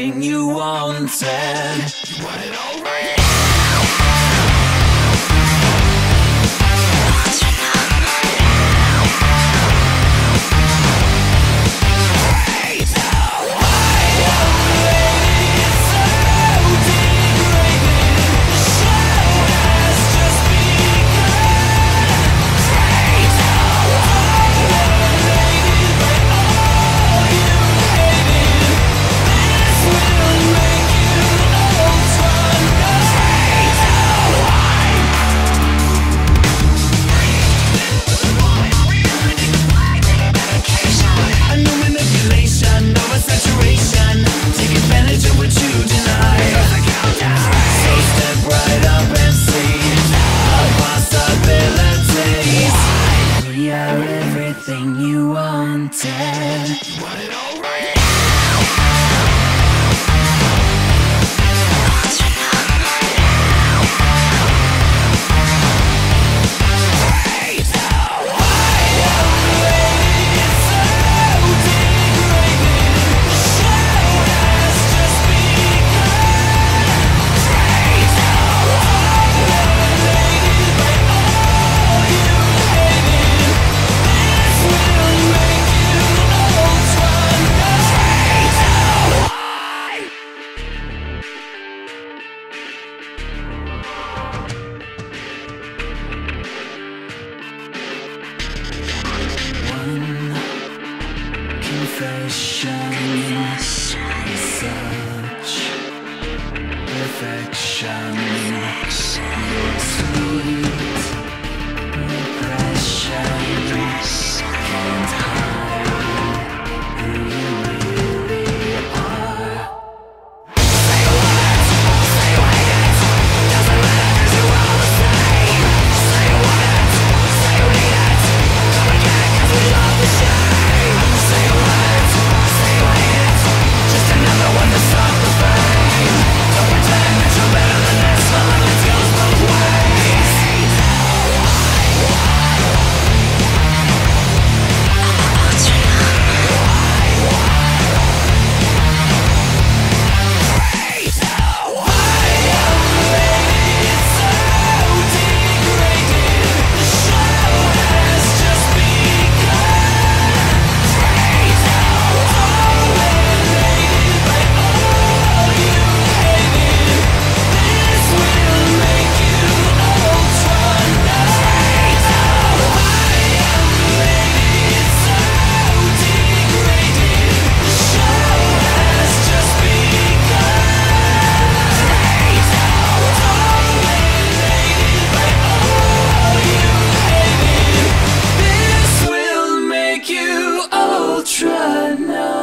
everything you wanted. You want it all right. Everything you wanted. You want it all right. Confession, such perfection, your sweet repression can't hide who you really are. Say what? Say it. Doesn't matter 'cause you're all the same. Say what? Say we need it. Come again 'cause we love the shame. Say what? Say it. Just another one to stop the fame. Don't pretend that you're better than this. The limit goes both ways. You ultra now.